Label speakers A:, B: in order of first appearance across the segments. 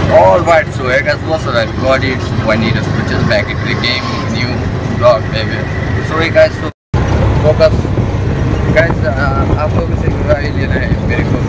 A: Alright, so hey guys, what's up everybody? It's Juanitas, which is back into the game, new vlog baby. So hey guys, so focus guys, आप लोगों से राय लेना है मेरे को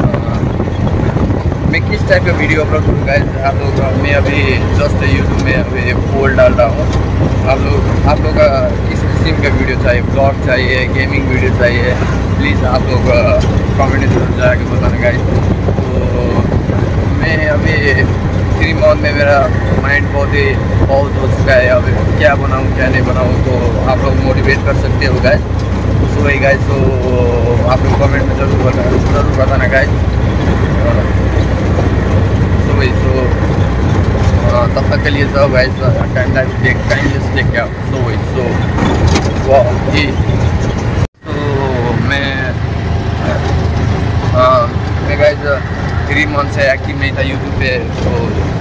A: मैं किस टाइप का वीडियो अपलोड करूँ गाइस। आप लोग मैं अभी जस्ट यूट्यूब में अभी पोल डाल रहा हूँ। आप लोग का किस किस्म का वीडियो चाहिए, ब्लॉग चाहिए, गेमिंग वीडियो चाहिए, प्लीज़ आप लोग कमेंट में जरूर जाकर बताना गाइस। तो मैं अभी 3 मंथ में मेरा माइंड बहुत ही पॉज हो चुका है। अब क्या बनाऊँ क्या नहीं बनाऊँ, तो आप लोग मोटिवेट कर सकते हो गाइस। सो वही गाइस, तो आप लोग कमेंट में जरूर बताना गाइस। सो वही तब तक के लिए सब गाइस टाइम देख क्या सो वही तो मैं गाइस 3 मंथ से एक्टिव नहीं था यूट्यूब पे। तो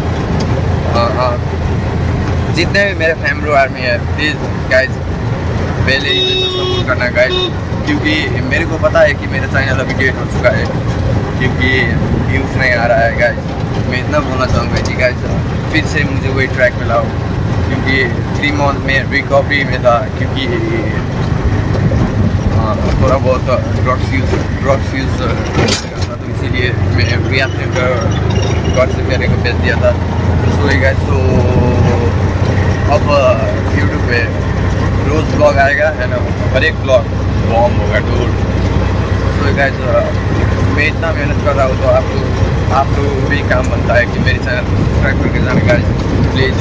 A: जितने भी मेरे फैमिली आर्मी है प्लीज़ गाइस पहले ही सपोर्ट करना गाइस, क्योंकि मेरे को पता है कि मेरा चैनल अभी डेट हो चुका है क्योंकि व्यूज़ नहीं आ रहा है गाइस। मैं इतना बोलना चाहूँगा कि गाइस फिर से मुझे वही ट्रैक पे लाओ, क्योंकि 3 मंथ में रिकवरी में था क्योंकि थोड़ा बहुत ड्रग्स यूज़ था, तो इसीलिए मैं रियाब सेंटर गॉड से मेरे को भेज दिया था। सो गाइस, तो अब यूट्यूब पे रोज़ ब्लॉग आएगा है ना, हर एक ब्लॉग बॉम होगा टूर। सो गाइस मैं इतना मेहनत कर रहा हूँ, तो आप लोग भी काम बनता है कि मेरे चैनल को सब्सक्राइब करके जाना गाइस प्लीज़।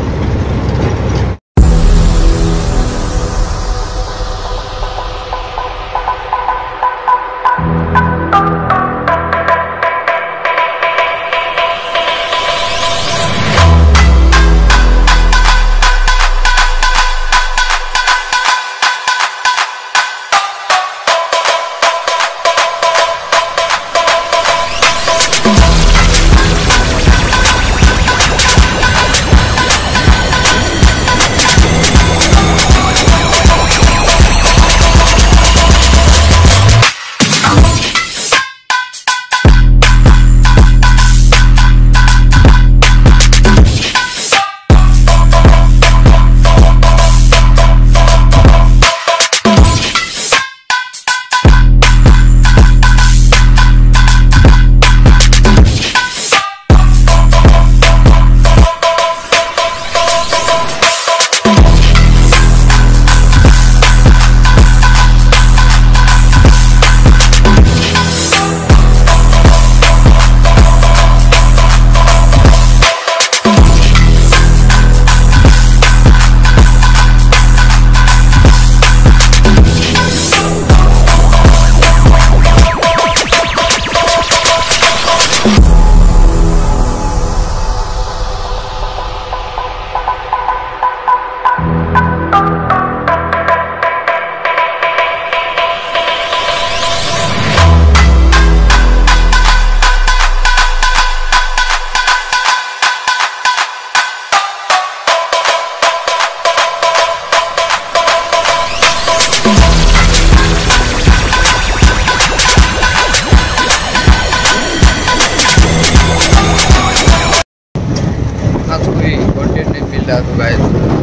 A: कंटेंट नहीं मिल रहा तो गाइस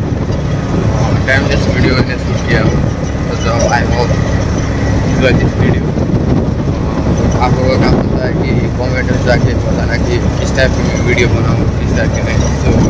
A: टाइमलेस वीडियो मैंने शूट किया। तो I hope enjoy this video. आप लोगों का काम होता है कि कमेंट में जाके बताना कि किस टाइप की वीडियो बनाऊँ, किस टाइप की नहीं। तो